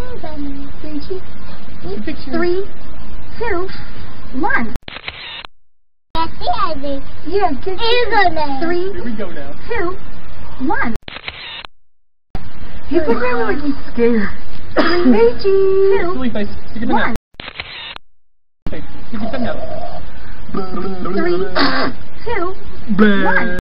3, 2, 1. Cassie, I think. Yeah, get it. 3, Here we go now. 2, 1. You look really like he's scared. 3, 2, Silly face. Stick your tongue 1. out. Hey, stick your tongue out. 3, 2, 1.